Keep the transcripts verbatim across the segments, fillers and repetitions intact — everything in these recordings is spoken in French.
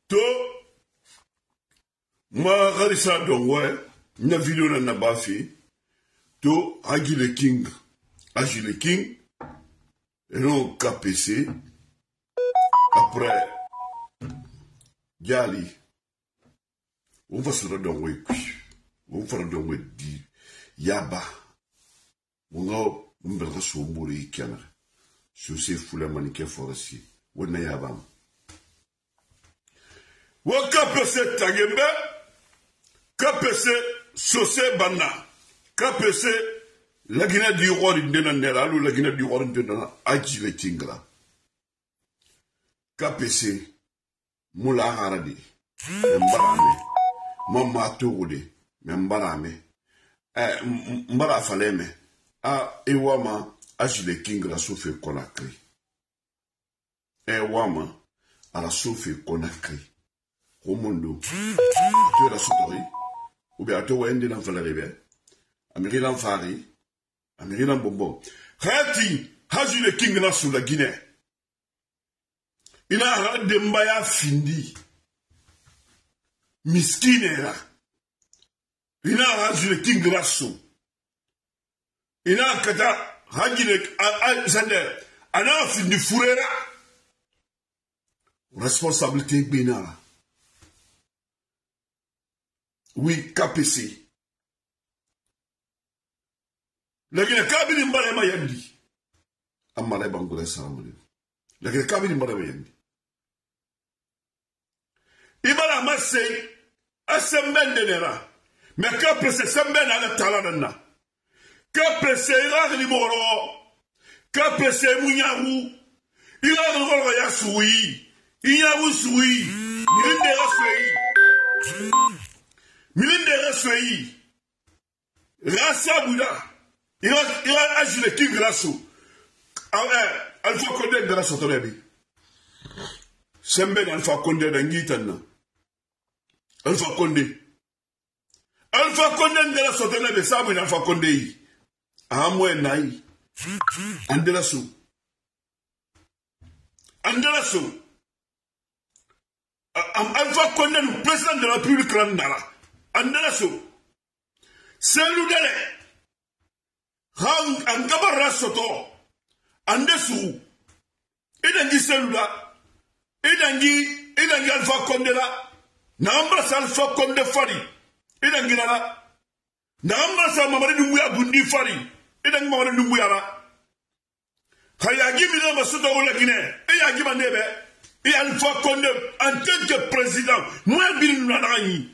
To, ma harisa dongwe, na vidéo na nabafi, to, Agi le King, Agi le King, et non K P C, après, Yali, on va se redonner, on va se redonner, di, Yaba, on va, on va se mourir, Kiana, sur ces foules maniquées forestiers, on a Yabam. Wa K P C Tagembe, K P C Sosé Bana, K P C la Guinée du roi d'Indenandela, ou la Guinée du roi d'Indenandela, Adji le Tingla. K P C Moula Haradi, Mbarame, Mama Touroudi, Mbarame, Mbara Faleme, A Ewama, Adji le Tingla Sophie Konakri. Ewama, à la Sophie Konakri. Au monde, tu es la souris, ou bien tu es un des enfants de l'Événement, Américain Fari, Américain Bonbon. Hati, Haji le King na sous la Guinée. Il a un dembaya findi. Miskinera. Il a Haji le King na sous. Il a kata Haji le Zander. Il a findi fourera. Responsabilité bénara. Oui, K P C. La Guinée Kabili Mbale Mayandi. Amale Bangole Saramuni. La Guinée Kabili Mbale Mayandi. Ibala Marseille, Assemben de Nera. Mais K P C Semben à la Talanana. K P C Irak Limoro. K P C Mouniarou. Irak Limoro Yasoui. Iyaou Soui. Ninde Rassoui. Milinde Rassoui, Rassa Bouda, il a agi le King Rasso. Alpha Condé de la Sotorebi. Semben Alpha Condé de Ngitana. Alpha Condé. Alpha Condé de la Sotorebi, Samuel Alpha Condé. Amwe Nai. Andelasso. Andelasso. Alpha Condé, le président de la République Randala. Andelasso, Seludele, Hang Angabara Soto, Andesu, Idangi Seluda, Idangi, Idangi Alpha Condela, Nambras Alpha Conde Fari, Idangi Nala, Nambras Mamari Numuya Bundi Fari, Idangi Mamari Numuyara, Hayagi Mina Soto Olagine, Eyagi Manebe, et Alpha Conde, en tant que président, moi Bin Nadani.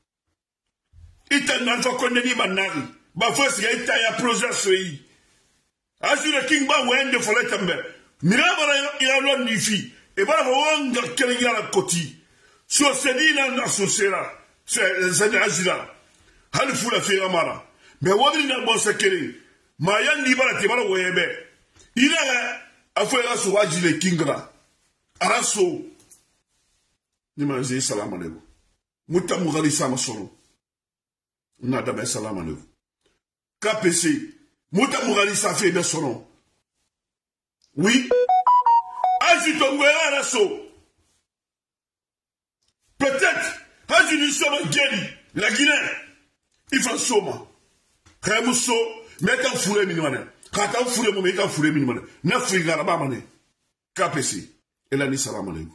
Ita Alpha Condé ni manari. Ba first ya ita ya process yi. Asu le king ba wende fole tambe. Mira bara ya lo ni fi. E bara ba wanga kele ya la koti. So sedina na sosera. Se se azira. Hal fula fi amara. Me wodi na bo sekere. Ma ya ni bara ti bara webe. Ila afo ya so waji le king ra. Araso. Ni manzi salam alaikum. Mutamu gali sama solo. Nadame salam alaikum. K P C, Mouta Mourali Safé de son nom. Oui. Ajitonguera Rasso. Peut-être, Ajinisoma Gedi, la Guinée, il faut soma. Remuso, met un fourré minimane. Quand un fourré, mon mec, un fourré minimane. N'afrique à la K P C, elle a dit salam alaikum.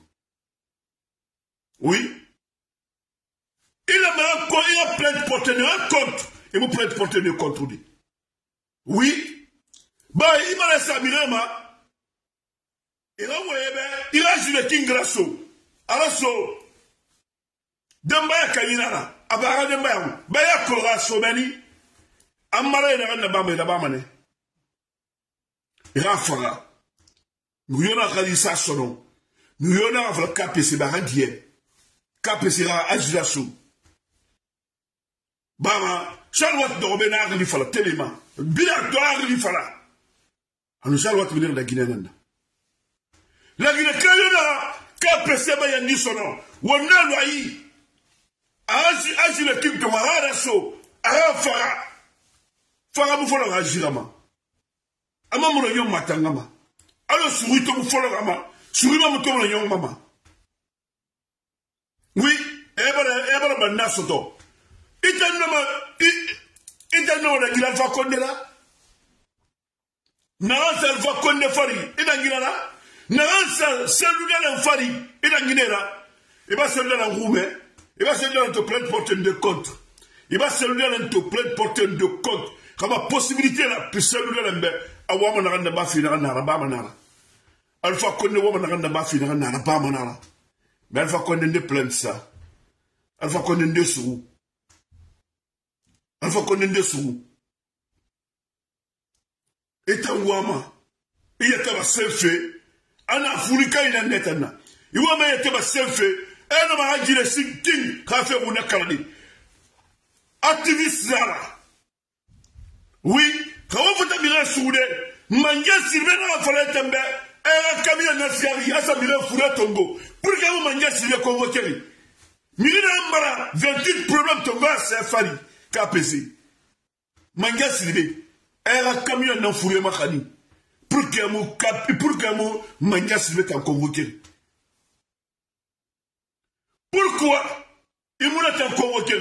Oui. Il a, il a plein de porteneurs, un compte. Il m'a plein de porteneurs contre lui. Oui. Bah, il m'a laissé à Mirama. Il a envoyé, il a joué le King Grasso. Arasso. Dembaya Kayinara. Abara Dembaya. Baya Korasso, Mani. Amara et la Bamé, la Bamane. Il a fait. Nous y en a réalisé son nom. Nous y en a fait K P C, Barandier. K P C, Ajilasso. Bama, Charlotte de Robena li fala telema. Bila doar li fala. Anu Charlotte venir da Guinée nanda. La Guinée kayona K P C ba yandi sono. Wonna lo ayi. Aji aji le kim to mahara so. Ara fara. Fara mu folo ajirama. Ama mu no matangama. Alo suito mu folo gama. Surima mu to no mama. la nasoto. Ita nama ita nama na gila Alpha Condé la. Naransa Alpha Condé fari ita gila la. Naransa cellular fari ita gila la. Il va cellular en roumain. Il va cellular en te plein porteur de compte. Il va cellular en te plein porteur de compte. Comme la possibilité là puis cellular en be awama na randa ba fi na na ba manara. Alpha Condé wama na randa ba fi na na ba manara. Mais Alpha Condé ne plein ça. Alpha Condé de sou. Alpha Condé de sou. Et un wama. Il y a un selfie. Ana Fulika il a netana. Il y a un selfie. Et non ma dire sing king ka fait mon akardi. Activiste là. Oui, quand on fait mirer soudé, manja sirve na fala tembe. Et camion na siari asa mirer fura tongo. Pour que vous manja sirve convoquer. Mirina Mbara, vingt-huit problèmes tombent c'est Fari, K P C. Manga Siré, elle a camion dans Fouré Makani. Pour qu'un mot, pour qu'un mot, Manga Siré t'en convoqué. Pourquoi il m'a t'en convoqué?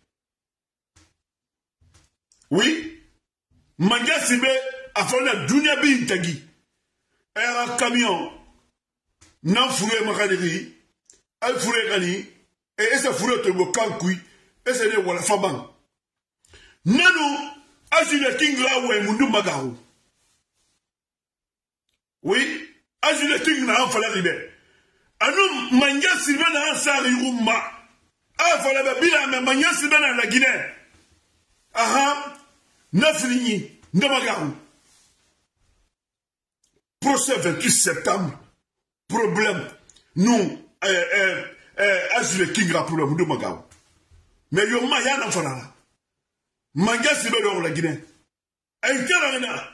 Oui, Manga Siré a fait la Dunia Bintagi. Elle a un camion dans Fouré Makani. Elle Fouré Makani. Et ça fourre te go kankui et c'est de wala faban nanu azule king la we mundu magaru oui azule king na fala ribe anu manja sirbe na sari umma a fala ba bila me manja sirbe na la Guinée aha nafrini ndamagaru procès vingt-huit septembre problème nous euh euh Eh, Azule King la pour le Moudou Magao. Mais yo ma ya na fala. Manga sibe do la Guinée. Ay tera na.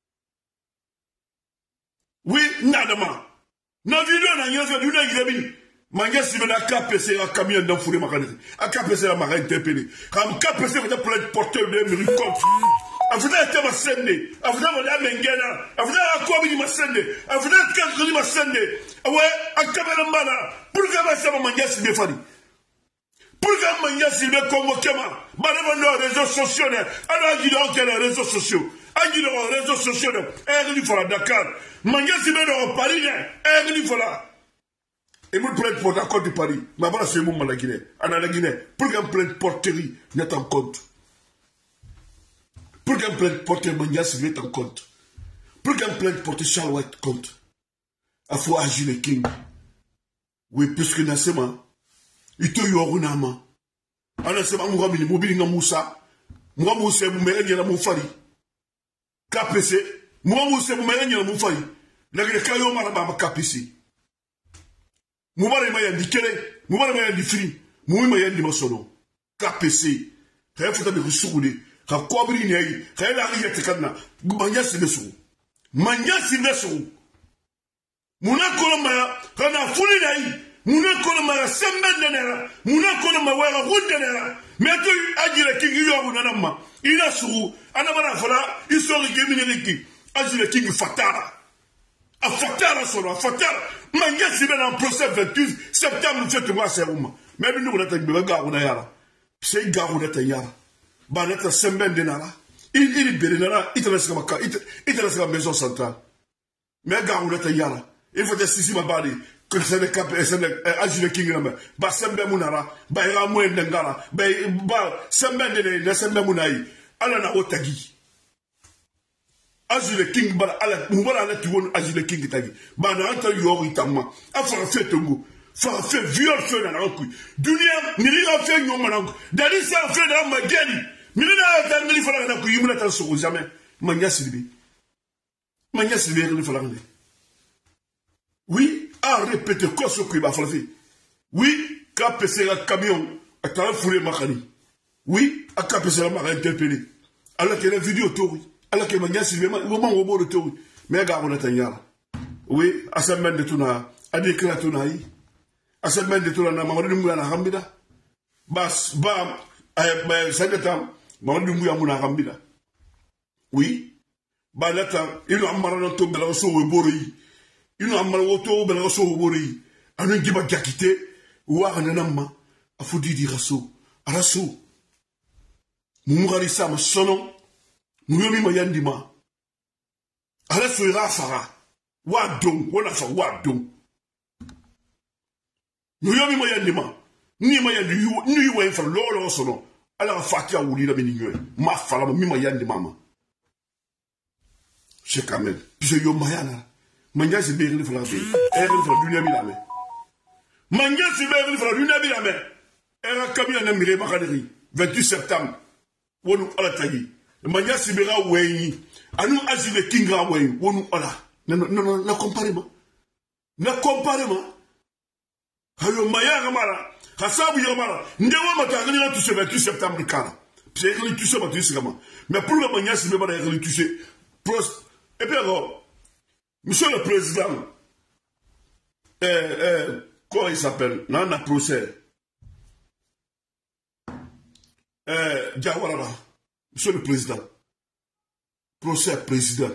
Oui, nadama. Na video na nyozo du na girebi. Manga sibe na K P C a camion dans fouré makane. A K P C la mara interpellé. Comme K P C va être porteur de miracle. Afuna te masende, afuna wala mengena, afuna akobi masende, afuna kankoni masende. Awe akabela mbana, pour que ma sama manja sibe fari. Pour que manja sibe convoqué ma, bana nos réseaux sociaux, alors qu'il a les réseaux sociaux. Agir aux réseaux sociaux, et il faut la Dakar. Manja sibe dans Paris, et il faut la. Et moi plainte pour l'accord de Paris. Ma voilà c'est mon la Guinée, en la Guinée. Pour qu'un plainte porterie n'est en compte. Pour qu'un plainte porte Manga Siré en compte. Pour qu'un plainte porte Charles White compte. Il faut agir les King. Oui, puisque Nassema, il te y a un ama. Anasema Mourabi, Mobili Moussa, moi Moussa, Mouméré, Yana Moufari. K P C, moi Moussa, Mouméré, Yana Moufari. La Kayo Marabama K P C. Moumare Mayan di Kele, Moumare Mayan di Fri, Moumare Mayan di Masono. K P C. Rien faut t'avoir soudé. Ka kobri nei kayla riyete kana manja sibesu manja sibesu muna koloma kana fuli nei muna koloma sembe denera muna koloma wala hundenera meto ajira kingi yobu nanama ina suru ana bana fala isori gemine liki ajira kingi fatara a fatara solo a fatara manja sibena en procès vingt-huit septembre fete moi seruma mais bi nous la tan be garu na yara c'est garu na yara Baneta Semben de Nara, il est Bénara, il te laisse comme il te laisse la maison centrale. Mais Garou de Yara, il faut des six mabadi, que c'est le cap et c'est le Agile King, bah Semben Munara, bah Ramoué Nengara, bah Semben de la Semben Munaï, Alana Otagi. Agile King, bah Ala, Moubala la Tuon, Agile King Tagi, bah Nanta Yoritama, afin de faire Tongo. Fa fait viol feu dans la rue. Dunia, Nira fait yon manang. Dali sa fait dans ma gueule. Nira dans le fala na ku yimuna tan so jamais. Manya silbi. Manya silbi le fala ngé. Oui, à répéter quoi ce que va faire. Oui, K P C la camion à ta fourré makani. Oui, à K P C la mara interpellé. Alors que la vidéo tori. Alors que Manya silbi moment au bord de tori. Mais gars on atanyara. Oui, à sa main de tuna, à décret tunaï. A cette main de tout le monde, Mamadou Mouya Rambida. Bas, bam, eh, cinq ans, Mamadou Mouya Rambida. Oui, bah, là, il a un maranato belasso au bori. Il a un maranato belasso au bori. Un giba jakite, ou un nama, a foutu d'irasso. arasu mumugari sama sono muyomi mayandima arasu ira fara wa don wala fa wa don muyomi mayandima ni mayandi ni wa fa lolo sono ala fatia wuli la minyo ma fala mi mayandima ma Cheikh Kamel puis yo mayana manja si be fala be e fala dunia bi la me manja si be fala dunia bi la me era kamina na mire makadiri vingt-huit septembre wonu ala tagi manja si be ga weyi anu azile kinga weyi wonu ala na na na compare ma na compare ma hayo maya gamara hasabu yamara ndewa matagani na toucher vingt-huit septembre kana c'est que tu sais pas tu sais comment mais pour le manja si be ba la toucher prost. Et puis alors, monsieur le président, euh, euh, comment il s'appelle? Non, on a procès. Euh, Diawaraba, monsieur le président, procès président.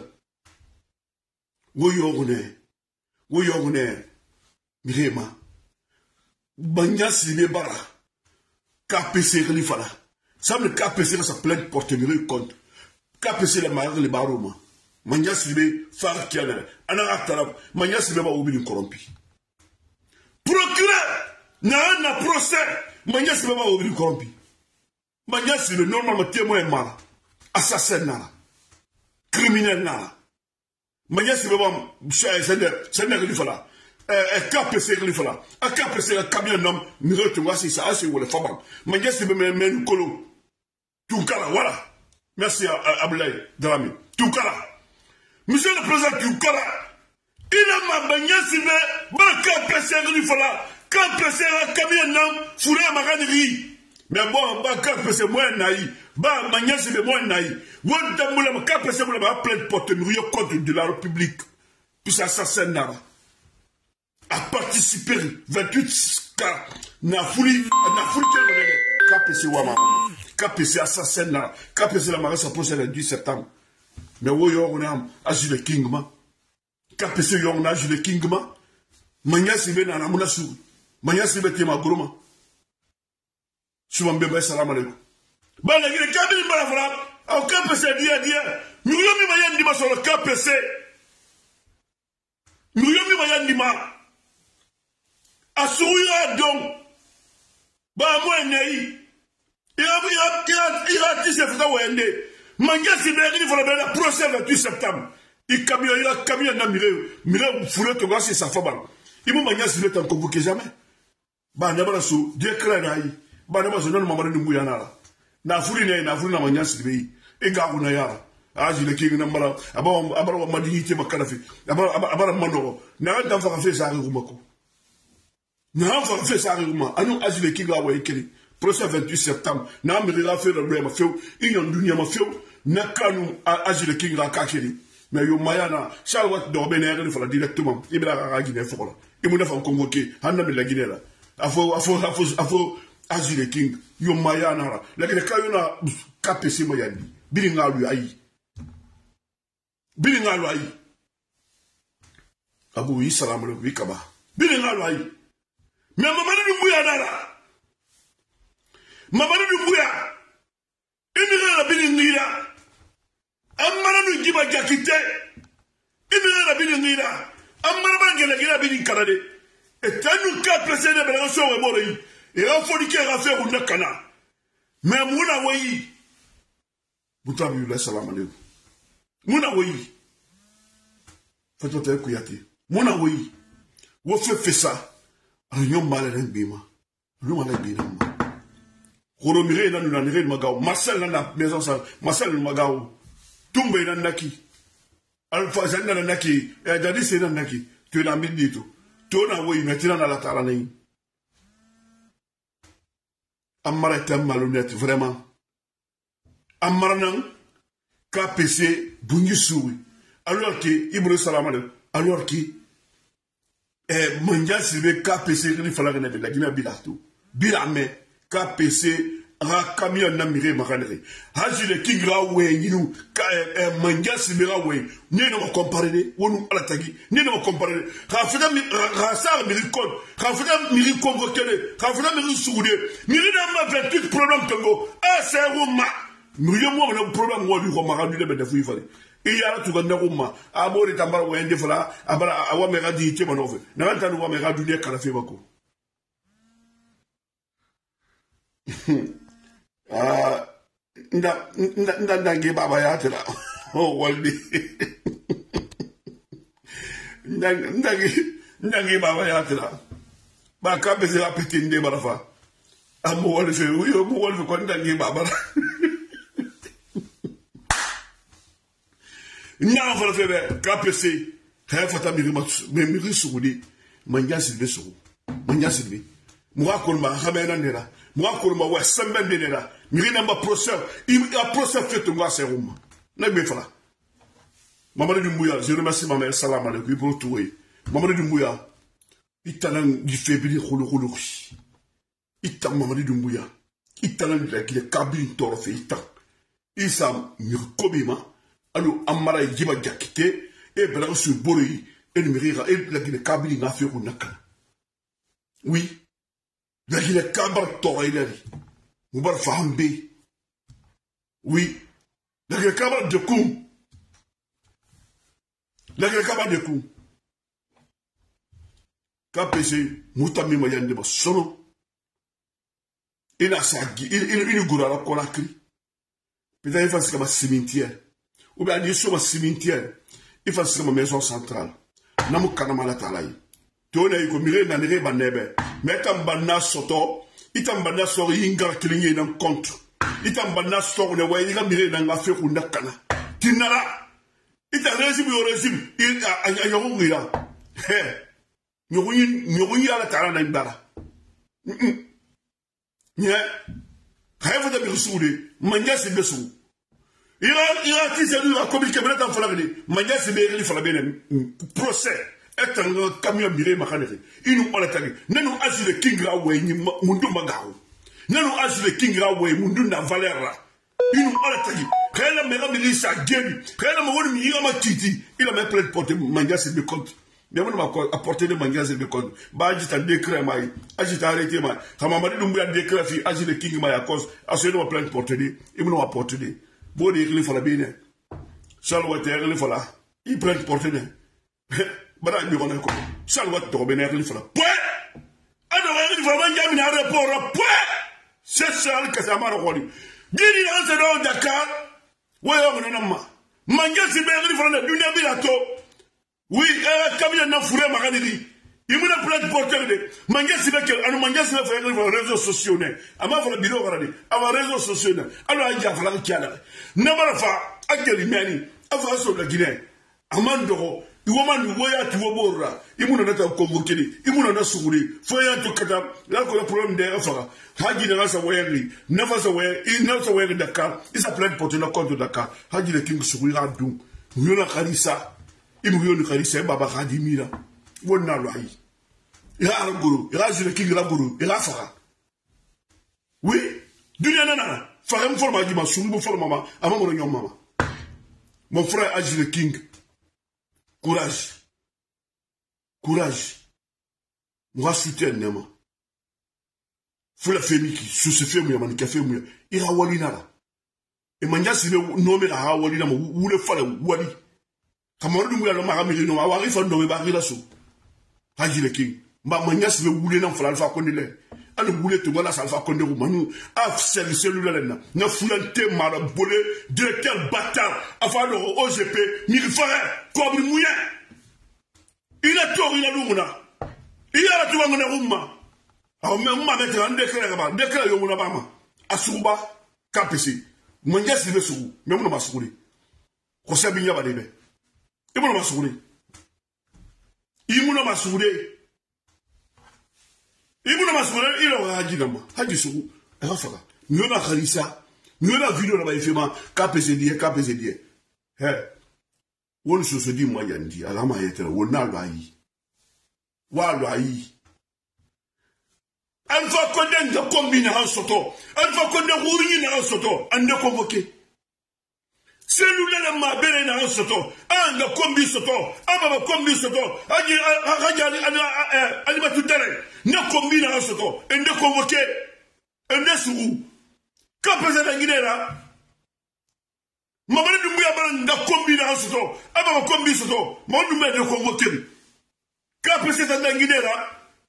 Woyogone, Woyogone, Mirema, Banya Sine Bara, K P C Rifala. Ça me K P C sa plainte porte-numéro compte. K P C la marque les baroma. Manya Sibe, Far Kiana, Anna Tarab, Manya Sibe va oublier corrompu. Procureur, n'a na procès, Manya Sibe va oublier corrompu. Manya Sibe, normalement, témoin mal, assassin nala, criminel nala. Manya Sibe va, c'est n'est rien fala. K P C rien fala. A K P C, un camion d'homme, mire tu vois, c'est ça, c'est où le faban. Manya Sibe me met une colo. Toukara, voilà. Merci à Ablaï, Drami. Toukara. Monsieur le président Toukara, il a ma bagnole si mais quand presser lui fala, quand presser un camion d'homme, fourré à ma ganerie. Mais bon, bah quand presser moi naï, bah bagnole si moi naï. One tamoula, quand presser moi ma pleine porte nourrir contre de la République. Puis ça assassin nara. A participé vingt-huit cas, n'a fouli, n'a fouli quel K P C Wama, K P C assassin nara, K P C la marée s'approche le dix septembre. Mais où on a agi le kingma, K P C on a agi le kingma, Manya Sibe na namuna su, Manya Sibe tema groma. Souvent bébé salam alaikum. Bah la gueule kabili mala fala, au K P C dia dia, nous yomi Maya ndima sur le K P C, nous yomi Maya ndima. Asouya donc, bah moi nei, il a il a il a il a dit c'est fouta wende. Manga si bien il faut le procès le vingt-huit septembre. Il camion il a camion na mire mire foulé to gasi sa faba. Il m'a manga si bien tant convoqué jamais. Ba na bala so Dieu crée na yi. Ba na ba so non mama ni mbuya na la. Na fuli ne na fuli na manga si bien. E ga una ya. Aji le king na mala aba aba ma di te makana fi. Aba aba mano. Na dan fa fa sa ru mako. Na fa fa sa ru ma. Anu aji le king la wa ikeli. Procès vingt-huit septembre, n'a pas fait le blême, il y a un dunia ma feu, n'a qu'à nous agir le king la kakiri. Mais yo mayana, Charlotte d'Orbener, il faut directement, il va la Guinée Fola. Il m'a fait convoquer, Hanna de la Guinée là. Afo, afo, afo, afo, agir le king, yo mayana, la Guinée Kayona, K P C Mayani, Bilinga lui aïe. Bilinga lui aïe. Abou, il salam le Wikaba. Bilinga lui aïe. Mais maman du Mouyana. Mabana Dumbuya, Imira la Bilingira, Amara Giba Jakite, Imira la Bilingira, Amara Gelagira Bilin Canade, et Tanu K P C de Belançon et Morey, et Rafolique Raffaire ou Nakana. Mais Mouna Wayi, Boutabu la salam alaikum. Mouna Wayi, Fatote Kouyati, Mouna Wayi, Wofe Fessa, Réunion Malin Bima, Réunion Malin Bima. Koromire na nuna nire magao Marcel na na maison sa Marcel magao Tumbe na naki Alpha Zanda na naki e dadi se na naki tu na midito to na wo imetina na la tara nei Amara était malhonnête vraiment Amara nan K P C bungi souri alors que Ibro Salamale alors que eh manja sibe K P C ni fala na la Guinée bilato bilame K P C ra kamia na mire makanere haji le kingra we yinu ka manja simira we ni no comparer wonu ala tagi ni no comparer ha fida mi ha sa mi rikon ha fida mi rikon ko kele ha fida mi risugude mi na ma vingt-huit problème tango a c'est roma mi yo mo na problème wo bi ko makadu de be fu fale il y a tout ganda roma a mori tambara we ende fala abara awa me gadi te manofe na ranta no me gadu de kala fe bako ah nda nda nda ngi baba ya tira oh waldi nda nda ngi nda ngi baba ya tira ba ka be la petite de barafa amo wal fe yo mo wal fe ko nda ngi baba nya fa fe be ka pese ha fa ta mi me mi sugudi manja silbe sugu manja silbe mo akol ma xamena nera mo akol ma wa sembe nera mirina mba procès il a procès fait ngwa serum na gbe fala Mamadou Doumbouya je remercie ma mère salam alaykoum pour tout Mamadou Doumbouya itanan di febri khulu khulu ita Mamadou Doumbouya itanan la ki kabin torofe ita isa mi kobima alu amara jiba jakite e bela su bori e mirira e la ki kabin na fe kunaka oui la ki kabar toroile Moubar Fahambe. Oui. La Grekaba de Kou. La Grekaba de Kou. K P C, Moutami Mayande Sono. Il a sa il il goura la colacri. Peut-être il faut comme un cimetière. Ou bien il sur un cimetière. Il faut comme une maison centrale. Namu kanama la talai. Tone iko mire na nere banebe. Metam banna soto. Itam banna sor yinga kilinye nan compte. Itam banna sor ne way nga mire na nga fe ku nakana. Tinara. Ita régime yo régime. Il a a yo ngira. He. Nyogun nyogun ya la tara na ndara. Mm. Nya. Hayo da bi suude. Manja se besu. Ira ira ti se lui a communiqué belata falagni. Manja se be ri falabene. Procès. Et un camion miré macanere. Il nous a tagi. Nenu asi le king rawe ni mundu magao. Nenu asi le king rawe mundu na valera. Il nous a tagi. Kaya mera miri sa gebi. Kaya mawoni mi yama titi. Il a même plein de porter manga se be compte. Mais on m'a apporté de manga se be compte. Ba agita décret mai. Agita arrêté mai. Kama mari Doumbouya décret fi agi le king mai à cause. Aso no plein de porter de. Il nous a apporté de. Bo de il fala bene. Salwa terre il fala. Il prend porter de. Bara mi ko ko salwa to be nek li fala poe ado wa ni fala jami na rapport poe c'est ça que ça m'a roli diri na se do Dakar wo yo na ma manja si be li fala na dunia bi la to oui euh kamina na fure ma kanidi imuna plate porteur de manja si be ke anu manja si be fa li fala réseaux sociaux ne ama fala biro garadi ama réseaux sociaux ne alo anja fala kiala na mara fa akeli meni afa so la Guinée amando Iwoman woya tu wobora imuna nata komurkeli imuna na suguri foya to kata la ko le problème de afara haji na sa wayri nafa sa way in na sa wayri Dakar isa plein porte na compte Dakar haji le king suguri ra dum yona kharisa imu yona kharisa baba khadi mira wonna lo ayi ila arguru ila jule king la guru ila fara oui dunya nana fara mu forma di ma suguri forma ma amamo nyom mama mon frère Haji le king. Courage. Courage. Moi, soutien, Nema. Faut la famille qui, sous ce film, il y a un café, il y a un walinara. Et manja, si le nommé la walina, ou le fallait, wali. Comme on dit, on m'a ramené, on m'a arrivé à nommer Barry Lasso. Haji le King. Ma manja, si le woulé, non, fallait alpha condé. A le woulé, tu vois, la salfa condé, ou manu, a c'est celui-là, n'a foulanté, m'a bolé, directeur bâtard, avant le O G P, mille frères. Comme le mouillé, il a tort, il a l'oumna. Il a tout le monde. Alors, même ma mettre un décret là-bas, décret yomuna bama. Asuba, kapesi. Manja si vesu, mais mon massouli. Kose binya badebe. Et mon massouli. Il mon massouli. Il mon massouli, il aura haji dama. Haji sou, et rafaka. Nous na khalisa, nous na vidéo là-bas, il fait ma kapesi die, kapesi die. Hey. Won so so di mo yandi alama yetere won na lo ayi wa lo ayi Alpha Condé nga combine en soto. Alpha Condé rouri na en soto. Ande convoqué. C'est nous là ma belle na en soto. Anga combi soto. Aba combi soto. Aji aji ali ma tutare. Na combine en soto. Ande convoqué. Ande sou. Kapese na ngidera. Mamane dumbuya bala nga combine en soto. Aba combi soto. Mo dumbe de convoqué. Kapese na ngidera.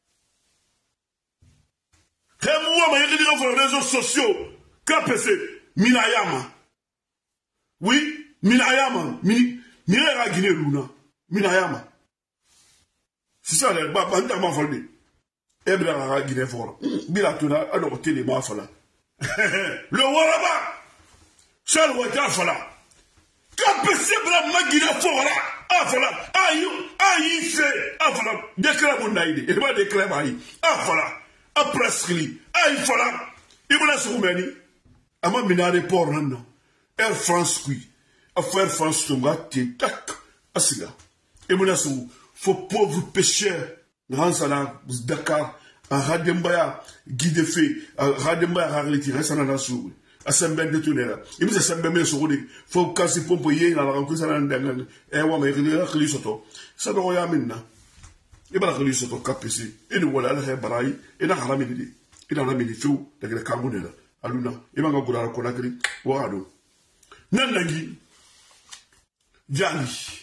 Moi, je dis sur les réseaux sociaux, K P C, Minayama. Oui, Minayama. Minayama Guinée Luna. Minayama. C'est ça, le bas, banda m'a fallu. Ebra Guinée Fora. Bilatuna, alors, télé m'a fallu. Le Waraba. Charles Wata Fala. K P C, Bra Guinée Fora. Ah, voilà. Aïe, aïe, c'est. Ah, voilà. Déclare mon aïe. Et pas déclare aïe. Ah, voilà. A prescrit, a il fala, il me laisse Roumanie. A ma minare pour non. Air France qui, a faire France tomba, tac, a siga. Il me laisse où, faut pauvre pêcheur, Ransana, Dakar, a Radembaya, guide fait, a Radembaya, a retiré Sanana sous, a Sembène de Tunera. Il me dit Sembène sur le faut casser pompier, dans la rencontre, ça n'a rien, et on m'a réglé soto. Ça doit y avoir maintenant. Et bien, il y a un K P C. Et nous voilà, il y a un baraï. Et là, il y a un mini. Il y a un mini fou. Il y a un carbone. Aluna. Et bien, il y a un conakry. Wado. Nanagi. Djali.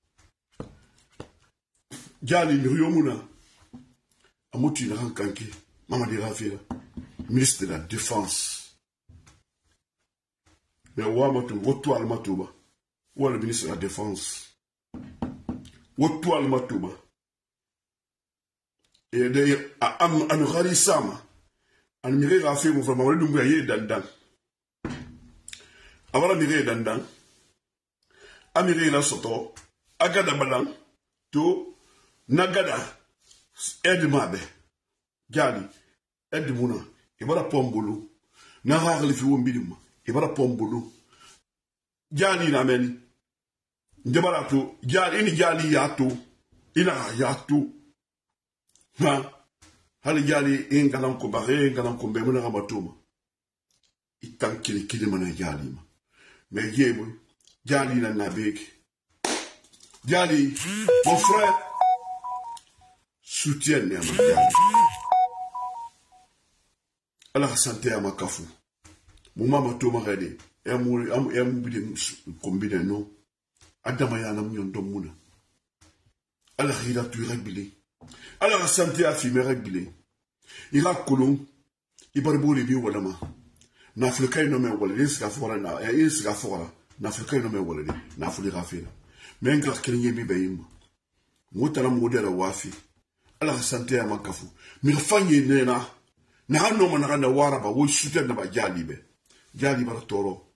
Djali, Ryomuna. Amouti, Rankanki. Mamadi Rafira. Ministre de la Défense. Mais Wamatou, Wotou Almatouba. Ou le ministre de la Défense. Wotou Almatouba. Et d'ailleurs, à Anoukari Sama, à Miré Rafé, vous faites m'avoir d'ouvrir dandan. Avant la Miré dandan, à Miré la Soto, à Gada Balan, to Nagada, aide Mabe, Gali, aide Mouna, et voilà Pombolo, Nara le Fiou Bilim, et voilà Pombolo, Gali Nameni, Debarato, Gali, ni Gali Yato, Ina Yato. Ha, hali jali ingalam ko bare ingalam ko mbemuna rabatuma. Itan kili kili mana jali ma. Mais yémo, jali na nabek. Jali, mon frère, soutienne à ma jali. Allah santé à ma kafou. Mon maman toma rede. Emu emu emu bide kombine no. Adama ya na myon domuna. Allah ila tu régler. Alors la santé a filmé réglé. Il a colon, il va le bien ou lama. N'Afrique il nomme ou le sera fort là, et il sera fort là. N'Afrique il nomme ou le, n'Afrique rafé. Mais un gars qui n'est pas bien. Moutala modèle wafi. Alors la santé a makafu. Mais le fanny nena. N'a non man rana waraba ou soutien na ba jalibe. Jaliba toro.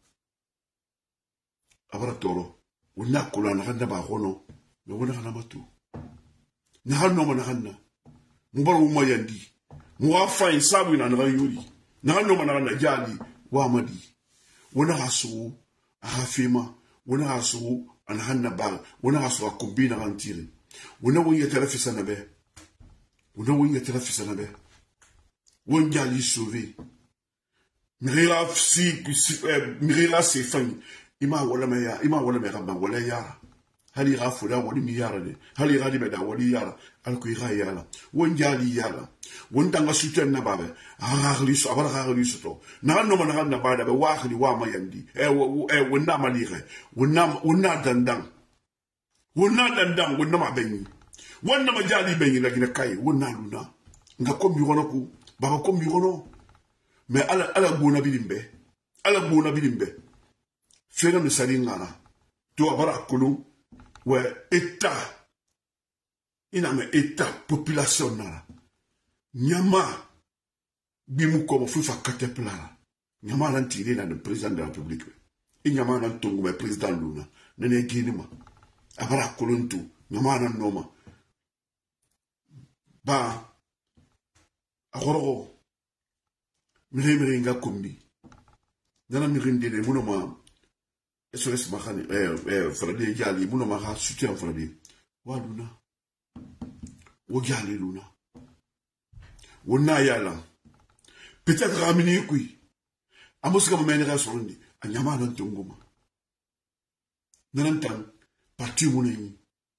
Abara toro. Ou n'a colon rana ba rono. Mais on a rana matu. Nahanno manahana. Mubaro umayandi. Muafa isabu ina nagayuri. Nahanno manahana jali wamadi. Wana hasu ahafima. Wana hasu anahanna bal. Wana hasu akumbina gantiri. Wana wanya telefisa nabe. Wana wanya telefisa nabe. Wana jali sauvé. Mirila si mirila se fani. Ima wala meya. Ima wala meya wala yara. Hali rafula wali miyara de hali radi beda wali yara alko ira yala won jali yala won tanga suten na babe ahli so abara ahli so to na no man na bada be waxli wa mayandi e e won na malire won na won na dandang won na dandang won na ma benyi won na ma jali benyi la gina kay won na luna nga ko mi wono ko baba ko mi wono mais ala ala bona bilimbe ala bona bilimbe fena me salingana to abara kulu. Ouais, État. Il n'a mais État, population là. Nyama. Bimu comme Fufa Katepla. Nyama n'a tiré là le président de la République. Et Nyama n'a tongu le président Luna. Nene Guinema. Abara Kolontu. Nyama n'a noma. Ba. Agoro. Mire miringa kombi. Nana mirindele munoma. S O S Mahani, eh, eh, Frade Jali, Munamaha, soutien Frade. Waduna. Wajali Luna. Wuna Yala. peut-être ramini kui amuska menera sorondi anyama nan tongoma nan tan parti muneni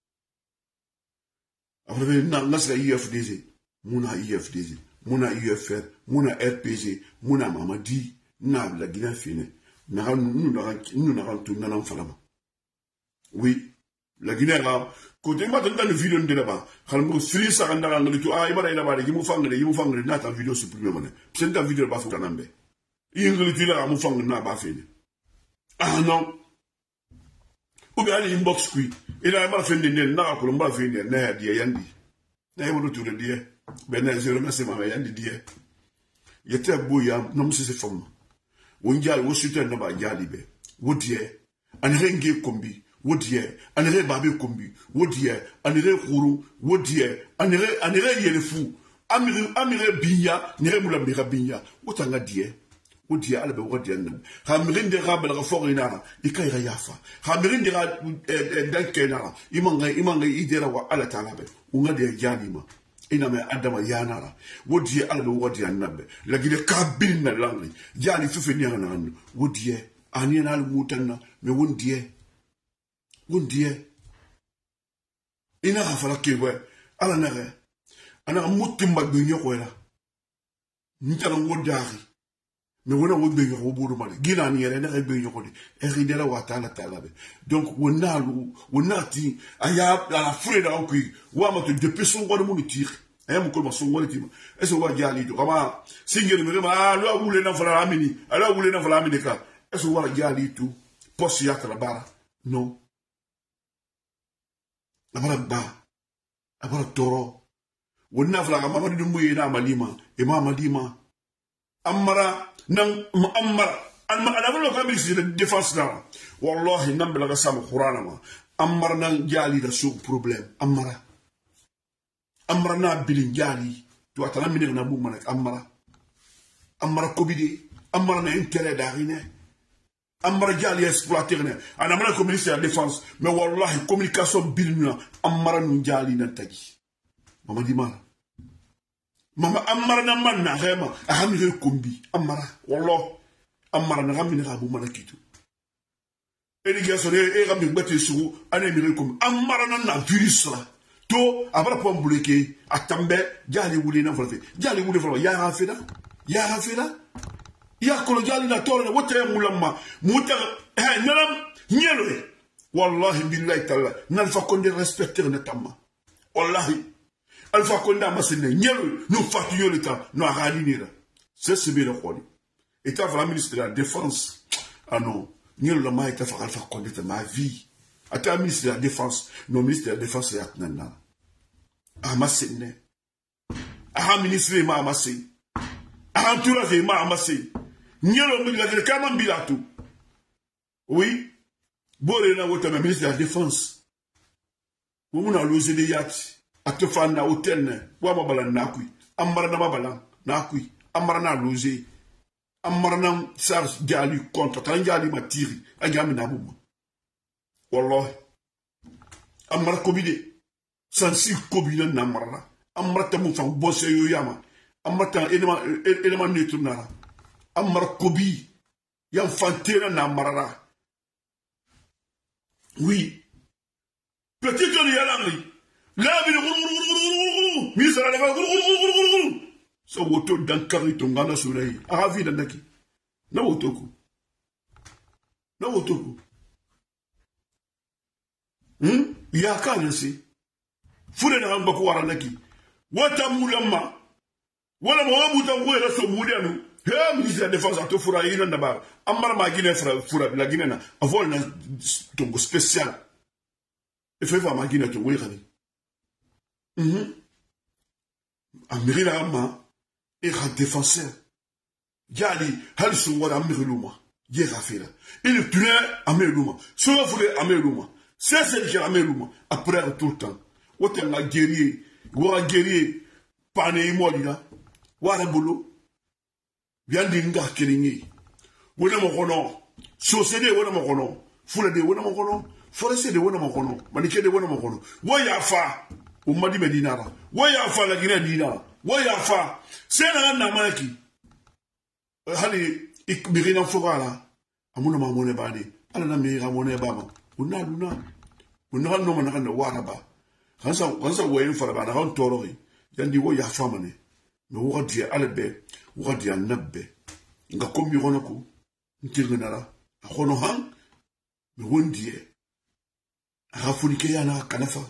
après na ngasga I F D Z muna I F D Z muna U F R muna R P G muna Mamadi na la Guinée fine na nous na nous na tout nan falama oui la Guinée là côté ma dans le vidéo de là-bas quand mo sri sa kanda ngali to ay bara ina bara yimu fangre yimu fangre na ta vidéo supprimer mané c'est ta vidéo ba futa nambe ingli tu la mo fangre na ba fini ah non ou bien ali inbox kui ila ba fini ne na ko mba fini na dia yandi na yebo to de dia ben na je remercie ma yandi dia yete boya no mo se fam wonjal wo sute na ba jali be wodie an renge kombi wodie anere babe kombi wodie anere khuru wodie anere anere yelefu amire amire binya nere mula mira binya wotanga die wodie ala be wodie nan hamrinde rabel raforina ikaira yafa hamrinde ra dankena imanga imanga idera wa ala talabe ungade janima ina me adama yanara wodie ala be wodie nabe lagide kabin na langri jani fufeni nan wodie anina al mutanna me wondie wundie ina rafala kewe ala nare ana mutimba gbenyo kwela ntala wodari me wona wogbenyo woburu mali gina ni yere na gbenyo ko di eridela watala talabe donc wonalu wonati aya ala fure da okui wa ma to depuis son godo mu tire aya mu ko ma son godo tima eso wa jali to kama singere me ma lo wule na fala amini ala wule na fala amini ka eso wa jali tu posi ya bara non abara ba abara toro wonna fala ma madu mbuye na malima e ma malima amara nan amara alma ala ko ministre de défense na wallahi nam bela sam qur'ana ma amara nan jali da su problème amara amara na bilin jali to atala min na bu man amara amara kobidi amara na intérêt da rine amara jali exploiter ne ana mala ko ministre de défense mais wallahi communication bilina amara nu jali na tagi mama di mala mama amara na manna rema ahamire kombi amara wallah amara na gamina ga bu mana kitu irrigation e gambi gbete su ana mire kombi amara na na virus la to abara pom bloqué atambe jali wuli na volé jali wuli volé ya rafida ya rafida ya ko jali na tore na wotre mulamma muta ha nalam nyelo wallahi billahi ta'ala nan fa ko de respecter na tamma wallahi alfa konda masine nyelo no fatu yolita no aradinira c'est ce bien kholi état la ministre de la défense ah non nyelo la ma état fa alfa konda ma vie ata ministre de la défense no ministre de la défense ya nana ah masine ah ministre ma masine ah entourage ma masine nyelo mi la de kama bilatu oui bore na wota ministre de la défense wo muna loger des yachts atofana hotel ne wa mabala nakui amara na mabala nakui amara na loger amara na sar jali contre tan jali matiri agami na bubu wallahi amara kobide sansi kobide na amara amara tamu fa bosse yo yama amara tan elema elema netu na amara kobi yam fantena na amara oui petit on y a l'angli la bi mi sara la so woto dan karito ngana surai a vi dan daki na wotoku na wotoku hm ya kana si fure na ngba ko wara daki wata mulamma wala mo wabuta ngwe so mudianu he ministre de défense ato fura ina ndaba amara ma Guinée fura fura la Guinée na avol na tongo spécial e fe fa ma Guinée to we khani mhm amiri la ma e ra défenseur jali hal so wala amiri luma je rafira il tune amiri luma so fure amiri luma c'est c'est que amiri luma après tout le temps wote na guerrier wa guerrier pané modina wara bulu biandi nga kelingi wona mo kono so sede wona mo kono fure de wona mo kono forese de wona mo kono manike de wona mo kono wo ya fa umadi medina ra wo ya fa la Guinée dina wo ya fa sena na maki hali ikbirina fogala amuna mamone bani ala na mi ramone bama unna luna unna no mana kana waraba kansa kansa wayin fara bana kan torori yandi wo ya famane me wo dia albe wo dia nabbe nga komi ronako ntirnara akono han me wondie arafunike yana kanafa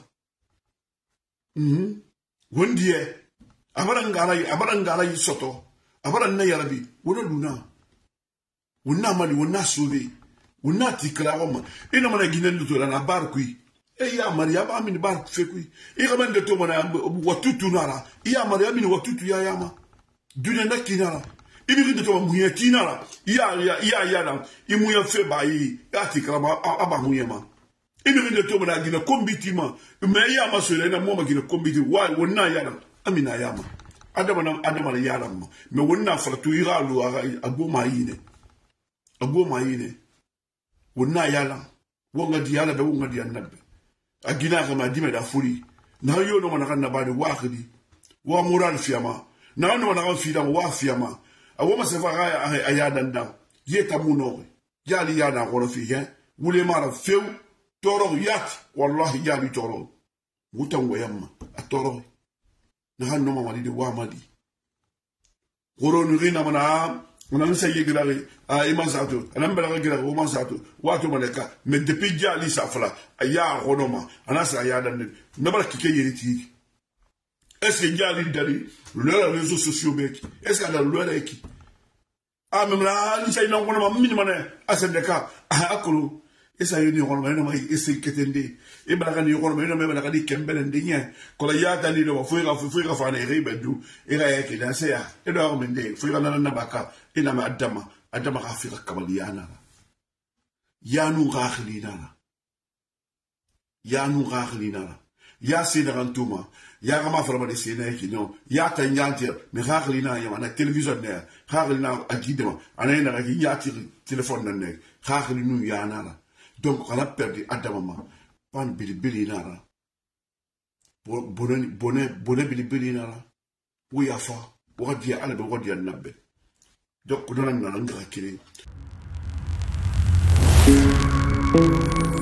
mhm wondie abarangara abarangara soto abaranna yarabi wona luna wona mali wona subi wona tikra wama ina mana ginen lutola na barkui e ya maria ba min bar fekui e gaman de to mana watutu nara ya maria min watutu ya yama dunya na kinara ibi de to muya kinara ya ya ya ya na imuya fe ba yi ya tikra ba aba muyema ibi de to mana gina kombitima me ya masole na mo ma gina kombiti wa wona ya na amina yama adama na adama ya na me wona faratu iralu agoma yine agoma yine wona yala wonga diala be wonga diana be agina kama dime da furi na yo no mana kana bade wakidi wa moral fiama na no mana kan fida wa fiama awoma se faga ayada ndam yeta muno yali yana ko fi hen wule mara few toro yat wallahi yali toro mutan wayamma atoro na han no mama di wa madi goro no rina mana on a essayé de graver à Imansato, on a même gravé à Imansato, Wato Maleka, mais depuis déjà li safla, aya ronoma, anasa aya dan, n'abara kike yériti. Est-ce que ya li dali, le réseaux sociaux bec, est-ce qu'il y a le eki? Ah même là, li say non ronoma minimane, asendeka, akolo. Esa yoni ronoma no mai ese ketende. E bana ni ronoma no mai bana di kembelende nya. Kola ya dali no fuira fuira fa na ribedu, era yake danse ya. E do mende, fuira na na baka. Ina ma adama adama rafira kabaliana yanu rakhlinana yanu rakhlinana ya sidarantuma ya gama farma de sene kino ya tanyanti me rakhlina ya na television ne rakhlina agidema anayna ga yati téléphone nan ne rakhlinu ya nana donc on a perdu adama ma pan bilibili nara bonne bonne bonne bilibili nara où ya fa wadi ala be wadi nabbe. Donc, on a un grand